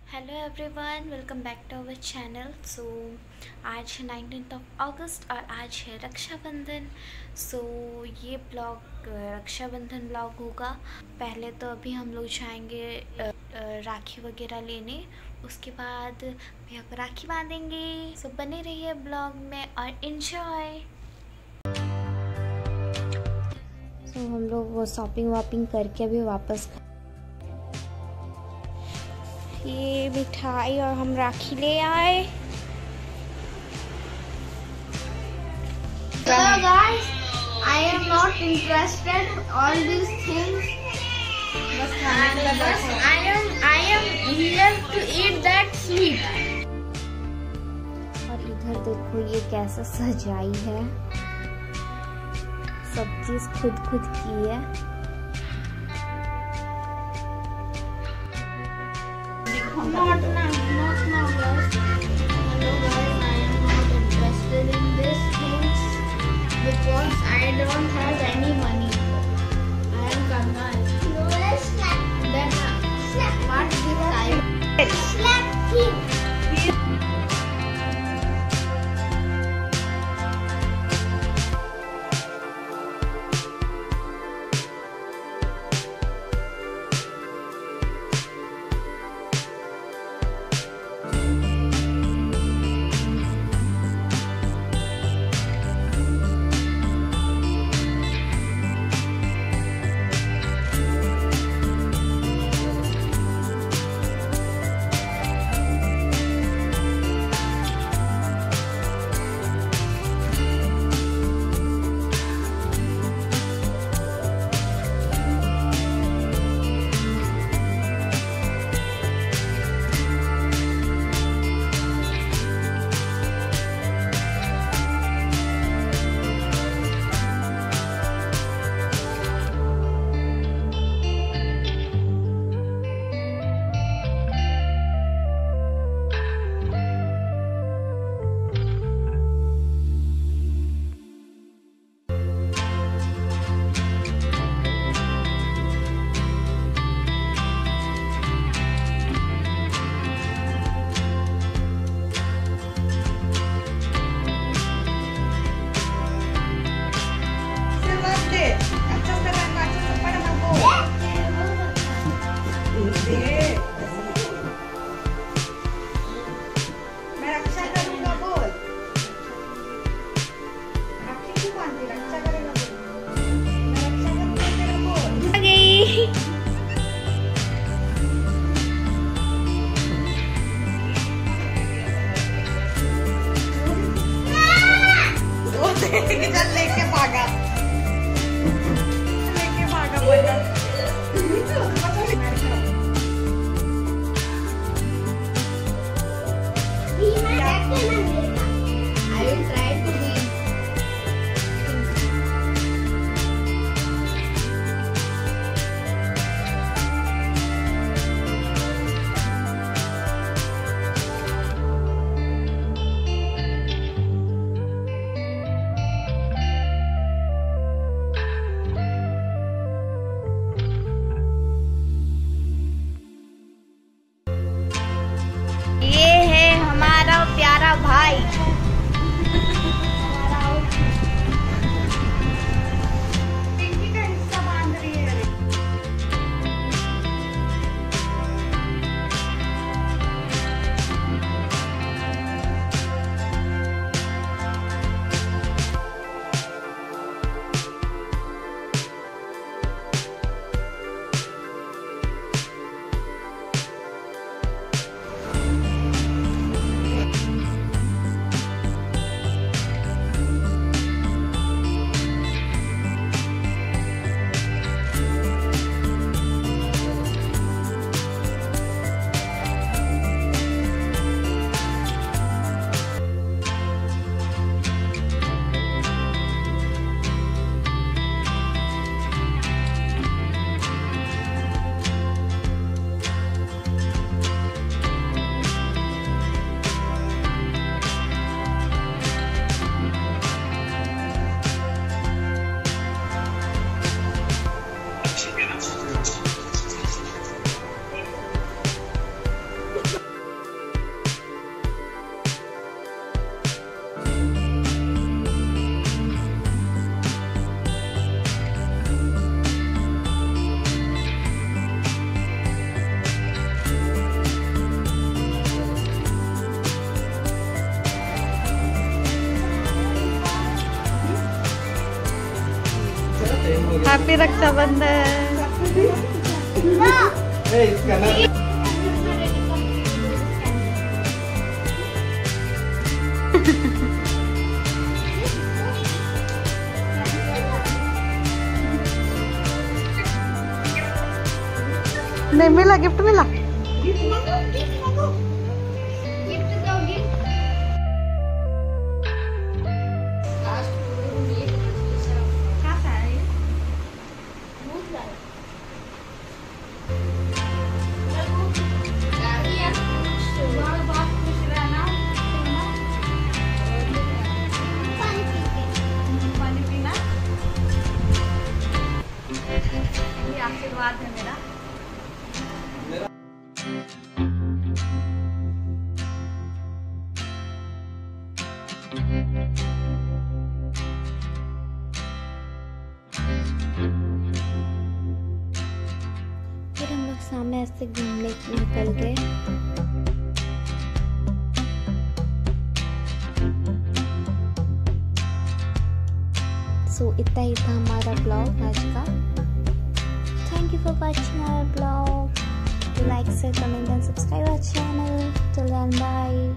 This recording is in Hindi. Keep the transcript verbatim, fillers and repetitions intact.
Hello everyone, welcome back to our channel. So आज है नाइनटीन्थ ऑफ अगस्त और आज है रक्षाबंधन। सो so, ये ब्लॉग रक्षाबंधन ब्लॉग होगा। पहले तो अभी हम लोग जाएंगे राखी वगैरह लेने, उसके बाद भैया को राखी बांधेंगे। सो so, बने रहिए ब्लॉग में और इन्जॉय। सो so, हम लोग वो शॉपिंग वॉपिंग करके अभी वापस ये मिठाई और हम राखी ले आए। Hello guys, I am not interested all these things. Bas I am I am here to eat that sweet. और इधर देखो ये कैसा सजाई है, सब चीज खुद खुद की है। Not now, not now guys. Hello guys, I am not interested in these things because I don't have any money. I am Kangal. Then what did I slap him? लेके भागा लेके भागा बोला I will try to be. Rakshabandhan. नहीं मिला, गिफ्ट मिला। आशीर्वाद है मेरा। फिर हम लोग सामने ऐसे घूमने निकल गए। सो so, इतना ही था हमारा ब्लॉग आज का। Thank you for watching our vlog. Do like, share, comment and subscribe our channel. Till then, bye.